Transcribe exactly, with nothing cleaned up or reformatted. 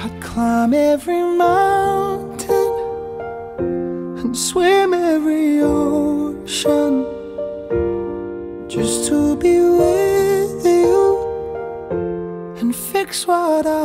I'd climb every mountain and swim every ocean just to be with you and fix what I